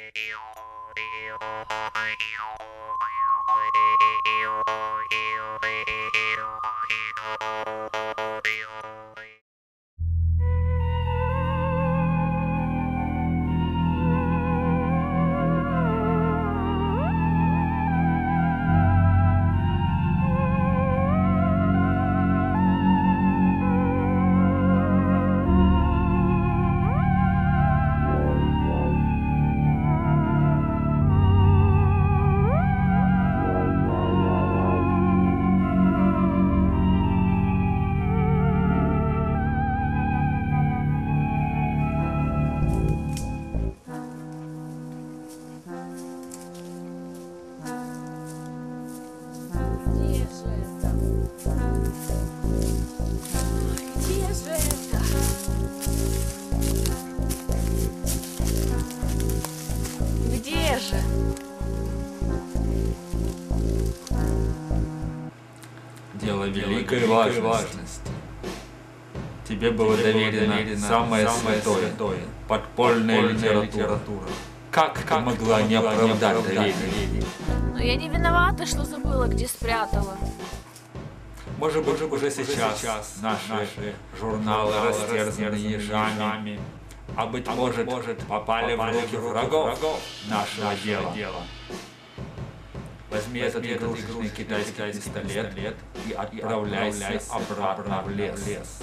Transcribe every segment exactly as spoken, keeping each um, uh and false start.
Дело великой важности. Тебе было доверено самое святое, подпольная литература. Как ты могла не оправдать доверие? Но я не виновата, что забыла, где спрятала. Может быть, уже сейчас наши журналы растерзаны ежами, а быть может попали в руки врагов нашего дела. Возьми этот игрушечный китайский пистолет и отправляйся обратно в лес.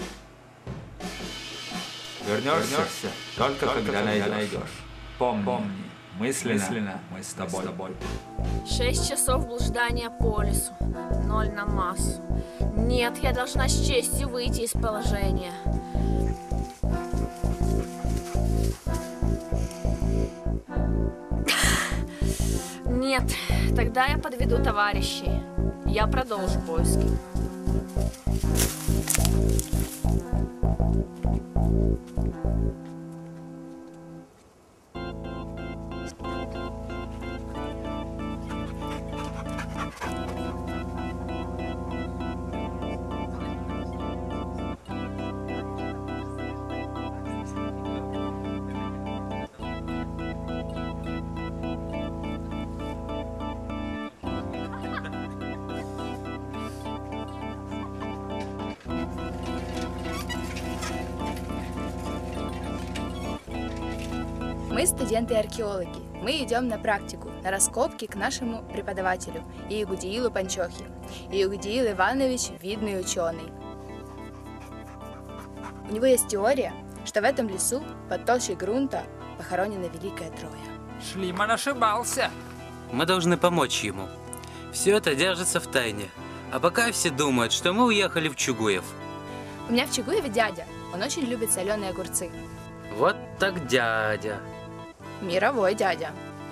Вернешься только когда найдешь. Помни, мысленно мы с тобой. Шесть часов блуждания по лесу, ноль на массу. Нет, я должна с честью выйти из положения. Нет, тогда я подведу товарищей. Я продолжу поиски. Мы студенты-археологи. Мы идем на практику, на раскопки к нашему преподавателю Иегудиилу Панчохи. Иегудиил Иванович – видный ученый. У него есть теория, что в этом лесу под толщей грунта похоронена Великая Троя. Шлиман ошибался. Мы должны помочь ему. Все это держится в тайне. А пока все думают, что мы уехали в Чугуев. У меня в Чугуеве дядя. Он очень любит соленые огурцы. Вот так дядя. Мировой дядя.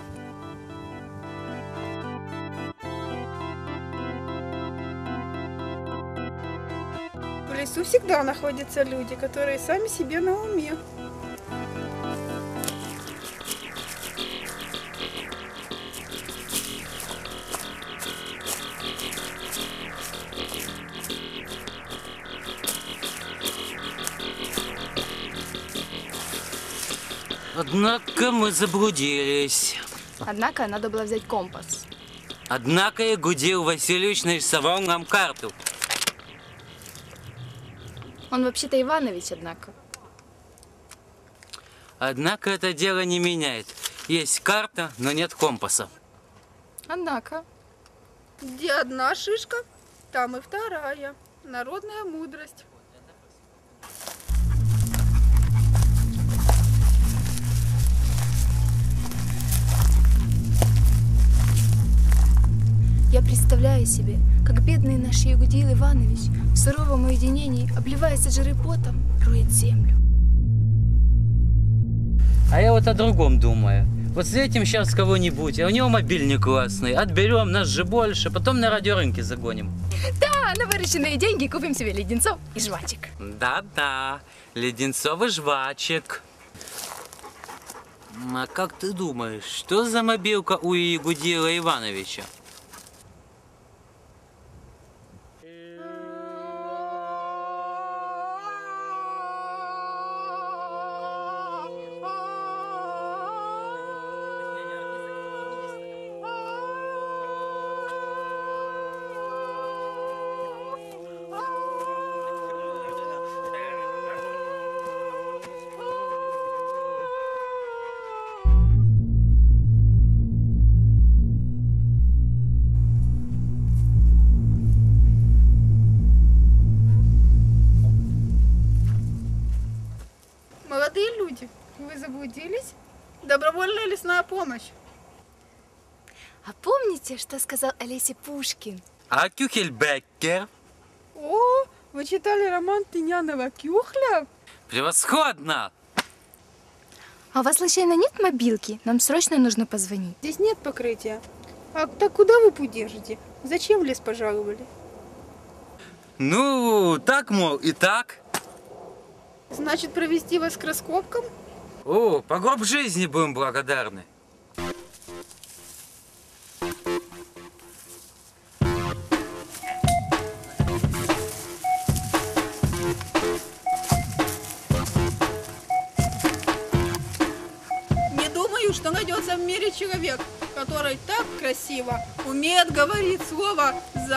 В лесу всегда находятся люди, которые сами себе на уме. Однако мы заблудились. Однако надо было взять компас. Однако Иегудиил Васильевич нарисовал нам карту. Он вообще-то Иванович, однако. Однако это дело не меняет. Есть карта, но нет компаса. Однако. Где одна шишка, там и вторая. Народная мудрость. Я представляю себе, как бедный наш Иегудиил Иванович в суровом уединении, обливаясь от жары потом, роет землю. А я вот о другом думаю. Вот встретим сейчас кого-нибудь, а у него мобильник классный. Отберем, нас же больше, потом на радиорынке загоним. Да, на вырученные деньги купим себе леденцов и жвачек. Да-да, леденцов и жвачек. А как ты думаешь, что за мобилка у Иегудиила Ивановича? Добровольная лесная помощь. А помните, что сказал Олесе Пушкин? А Кюхельбеккер? О, вы читали роман Тыняного Кюхля? Превосходно! А у вас случайно нет мобилки? Нам срочно нужно позвонить. Здесь нет покрытия. А так куда вы путь держите? Зачем в лес пожаловали? Ну, так, мол, и так. Значит, провести вас к раскопкам? О, по гроб жизни будем благодарны. Не думаю, что найдется в мире человек, который так красиво умеет говорить слово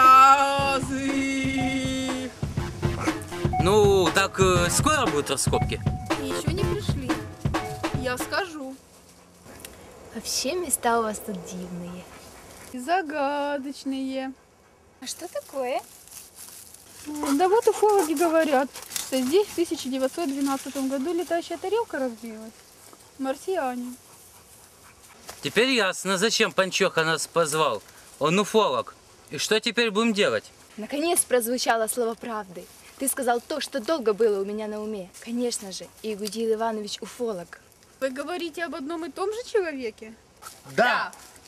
«зазы». Ну, так э, скоро будут раскопки? Еще не пришли. Я скажу. Вообще места у вас тут дивные. Загадочные. А что такое? Да вот уфологи говорят, что здесь в тысяча девятьсот двенадцатом году летающая тарелка разбилась. Марсиане. Теперь ясно, зачем Панчоха нас позвал. Он уфолог. И что теперь будем делать? Наконец прозвучало слово правды. Ты сказал то, что долго было у меня на уме. Конечно же, Игудил Иванович уфолог. Вы говорите об одном и том же человеке? Да!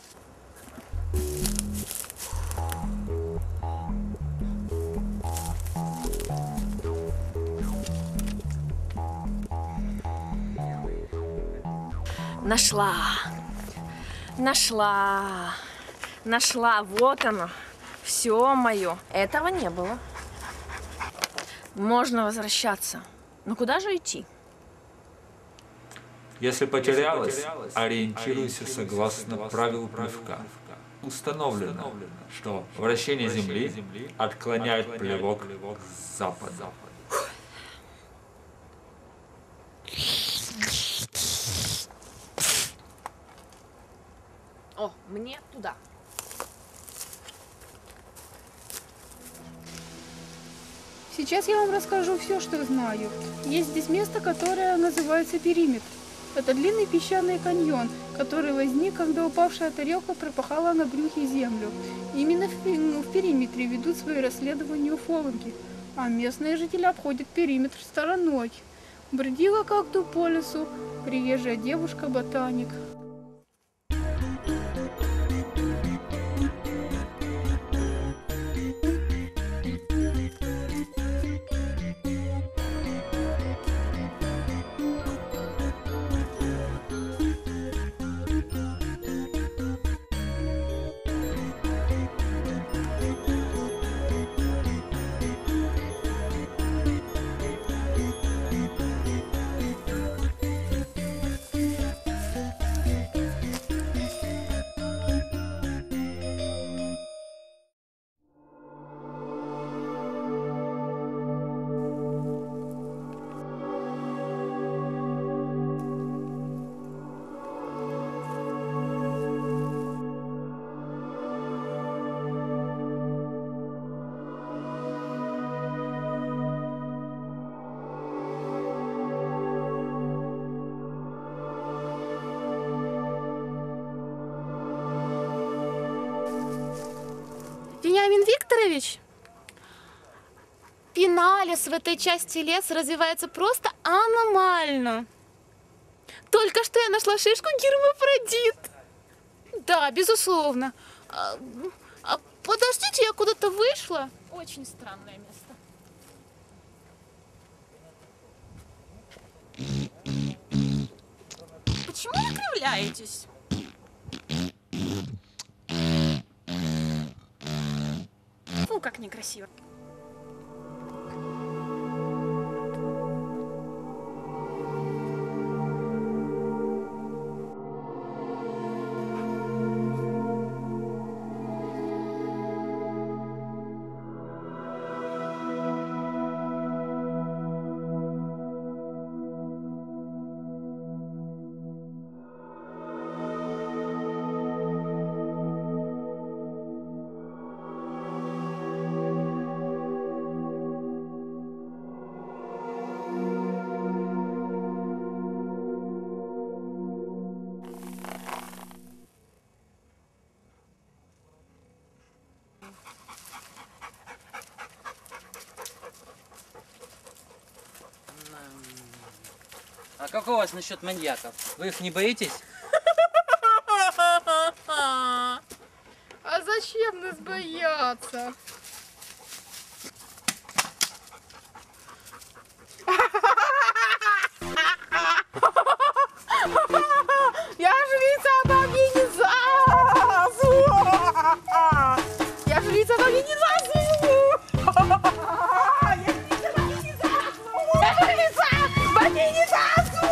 Нашла. Нашла. Нашла. Вот оно. Все мое. Этого не было. Можно возвращаться. Но куда же идти? Если потерялась, ориентируйся согласно правил плевка. Установлено, что вращение Земли отклоняет плевок к западу. О, мне туда. Сейчас я вам расскажу все, что знаю. Есть здесь место, которое называется периметр. Это длинный песчаный каньон, который возник, когда упавшая тарелка пропахала на брюхе землю. Именно в, ну, в периметре ведут свои расследования уфологи, а местные жители обходят периметр стороной. Бродила как-то по лесу приезжая девушка-ботаник. Вениамин Викторович, пеналис в этой части леса развивается просто аномально. Только что я нашла шишку гермафродит. Да, безусловно. А, а, подождите, я куда-то вышла. Очень странное место. Почему вы кривляетесь? Фу, как некрасиво. А как у вас насчет маньяков? Вы их не боитесь? А зачем нас бояться? Я жрица богини Засу! Я жрица богини Засу! Я жрица богини Засу!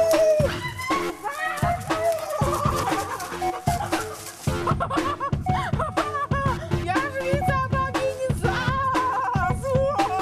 Я жрица богини Засу!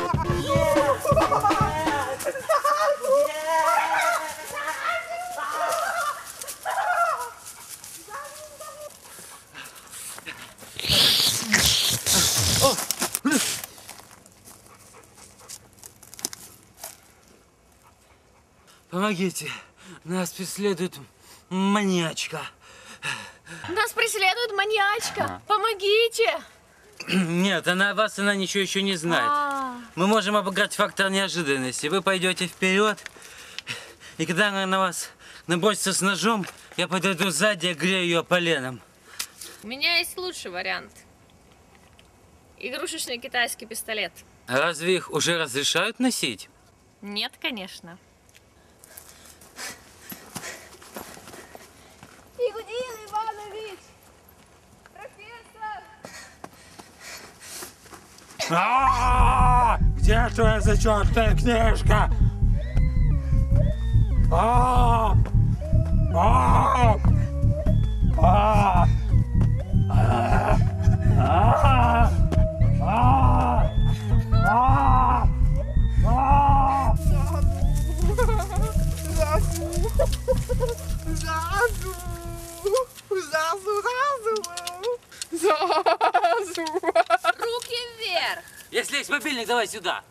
Помогите, нас преследует маньячка. Нас преследует маньячка. Помогите. Нет, она о вас, она ничего еще не знает. А. Мы можем обыграть фактор неожиданности. Вы пойдете вперед, и когда она на вас набросится с ножом, я подойду сзади и грею ее поленом. У меня есть лучший вариант. Игрушечный китайский пистолет. А разве их уже разрешают носить? Нет, конечно. Игудин Иванович! Профессор! А, где твоя зачетная книжка? А, а, а, а, а, а, а. Зазу! Зазу, Зазу! Зазу! Руки вверх. Если есть мобильник, давай сюда.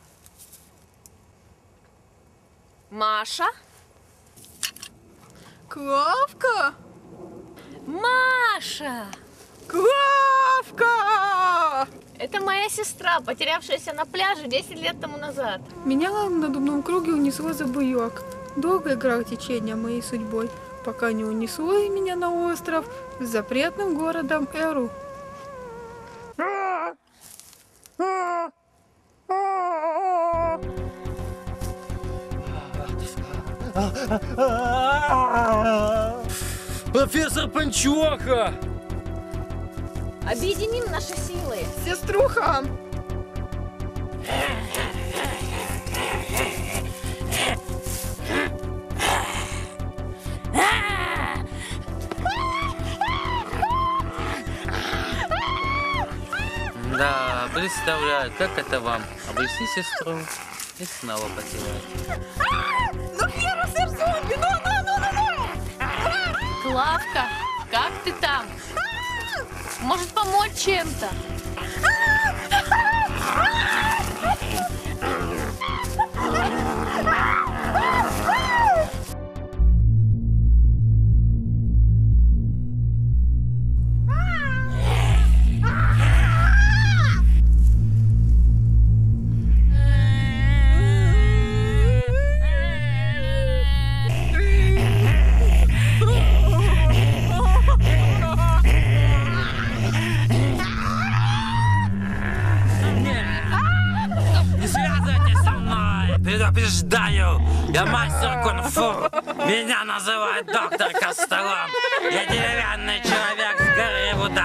Маша. Клавка! Маша. Клавка! Это моя сестра, потерявшаяся на пляже десять лет тому назад. Меня на надувном круге унесло за буёк. Долго играл течение моей судьбой, пока не унесло и меня на остров с запретным городом Эру. Профессор Панчоха! Объединим наши силы. Сеструха! Да, представляю, как это вам обрести сестру и снова потерять. Клавка, как ты там? Может помочь чем-то? Предупреждаю, я мастер кунг-фу. Меня называют доктор Костолом. Я деревянный человек с Голливуда.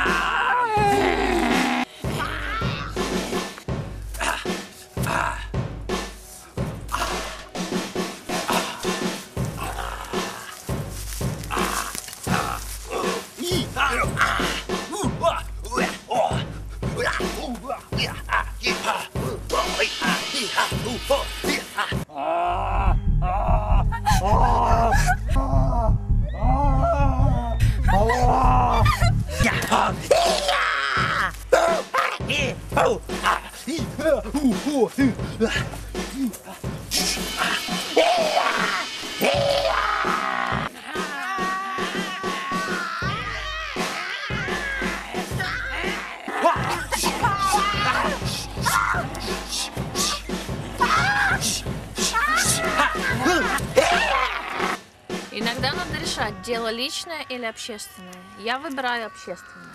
Тогда надо решать, дело личное или общественное. Я выбираю общественное.